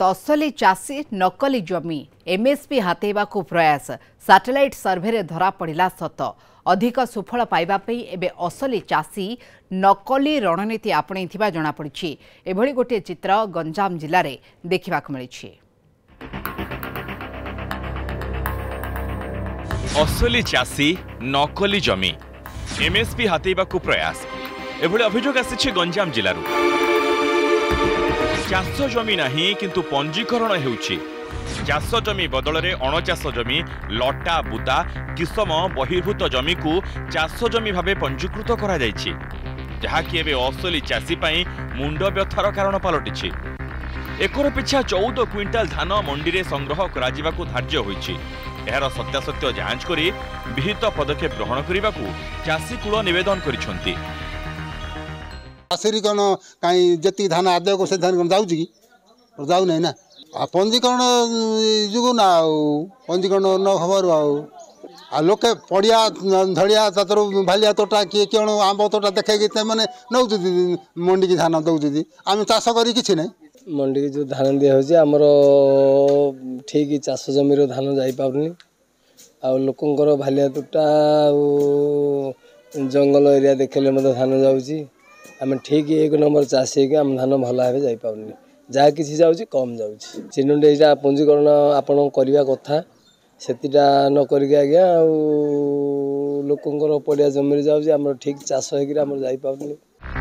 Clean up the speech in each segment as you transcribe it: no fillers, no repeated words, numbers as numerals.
तसली चाषी नकली जमी एमएसपी हातेबा प्रयास सैटेलाइट सर्वे धरा पड़ा सत अधिक सुफल पाइबापी एबे असली चाषी नकली रणनीति आपणई जनापड़ी। एभली गोटे चित्र गंजाम जिले में देखा मिली। असली चाषी नकली जमी एमएसपी हातेबा प्रयास एभली अभियोग आसी गंजाम जिलूर। चाष जमी नहीं किंतु पंजीकरण हेउछि। चाष जमी बदल में अणचाष जमी लटा बुदा किसम बहिर्भूत जमी को चाष जमी भावे पंजीकृत करा जायछि, जहाँकि एबे असली चाषी पाई मुंड व्यथार कारण पलटिछि। एकर पिछा 14 क्विंटाल धान मंडी रे संग्रह करा जिबाकु धार्य होइछि। एहार सत्यासत्य जांच करी विहित पदक्षेप ग्रहण करिबाकु चाषी कूल निवेदन करिसंती। चाषी कौन कहीं जी धान आदाय को से धान कौन जाऊँ कि जाऊ ना पंजीकरण जुगु ना पंजीकरण न खबर लोके पड़िया धड़िया तर भालिया तोटा किए कौन आंब तोटा देखे मैंने नौ मंडी की धान दौर आम चाष कर कि ना मंडी की जो धान दिया आमर ठीक चाष जमीर धान जापारनी आोकर भालिया तोटा जंगल एरिया देखले धान जाऊँगी आम ठीक 1 नंबर चाषी के आम धान भल भाव जापारनी जहाँ किसी जाऊँगी कम जाऊँगी चिन्ह पंजीकरण आपण करवा कथा सेटा न करके आज्ञा लोकर पड़िया जमी जाऊँगी आम ठीक चाष होकर जापारनी।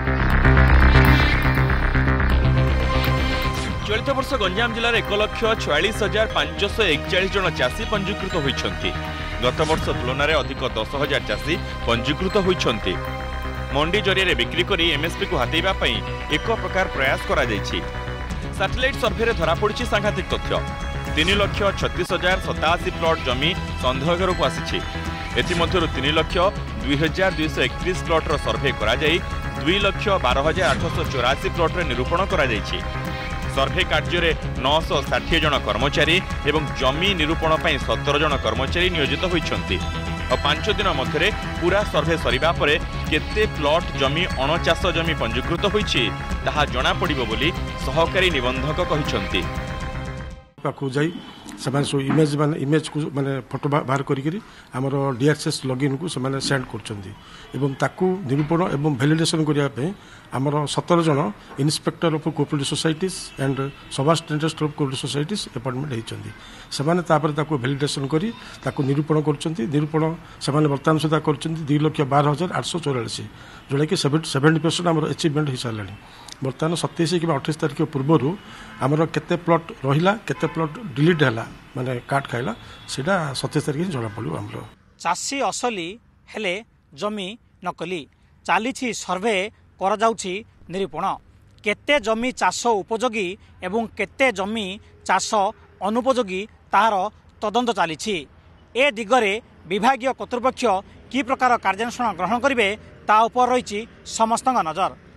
चलित वर्ष गंजाम जिले 1,46,541 जन चाषी पंजीकृत होइछन्ति। गत वर्ष तुलन में अधिक 10,000 चाषी पंजीकृत होइछन्ति। मंडी जरिए बिक्री करी एमएसपी को हातेबा पई एक प्रकार प्रयास करा जायछि। सैटेलाइट सर्वे रे धरा पड़िछि सांघातिक तथ्य। 3,36,087 प्लॉट जमी संदेह को आसिछि। एथिमध्यरु 3,02,231 प्लॉट रो सर्वे करा जाई 2,12,884 प्लॉट रे निरूपण करा जायछि। सर्वे कार्य रे 960 जन कर्मचारी एवं जमी निरूपण पई 17 जन कर्मचारी नियोजित होइछन्ति। 5 दिन मध्य पूरा सर्वे सरिबा परे केते प्लॉट जमी अणचाष जमी पंजीकृत होइछि ताहा जणा पड़िबो बोली सहकारी निबंधक कहिसंति। पाखु जाई समान सो इमेज को माने फोटो बाहर करी हमर डीआरएस लॉगिन को समान सेंड करछन्ती एवं ताकू निरूपण एवं वैलिडेशन करिया पे हमर 17 जन inspector of cooperative societies and sub assistant of cooperative societies appointment हेचन्ती। समान तापर ताकू वैलिडेशन करी ताकू निरूपण करछन्ती। निरूपण समान वर्तमान सुधा करछन्ती 2,12,884 जोड़ा कि 70% हमर अचीवमेंट हो सारानी। बर्तमान 27 कि 28 तारिख पूर्वर आमर केते प्लॉट रहिला केते प्लॉट डिलीट हैला माने काट खाइला सेटा 27 तारिख जना पड़ो। हमरो चाषी असली हेले जमी नकली चालीछि सर्वे करा जाउछि निरूपण केते जमी चाष उपयोगी एवं केते जमी चाष अनुपयोगी तार तदंत चालीछि। ए दिगरे विभागीय कर्तृपक्ष कि प्रकार कार्यानुष्ठान ग्रहण करिवे ता उपर रहिछि समस्त नजर।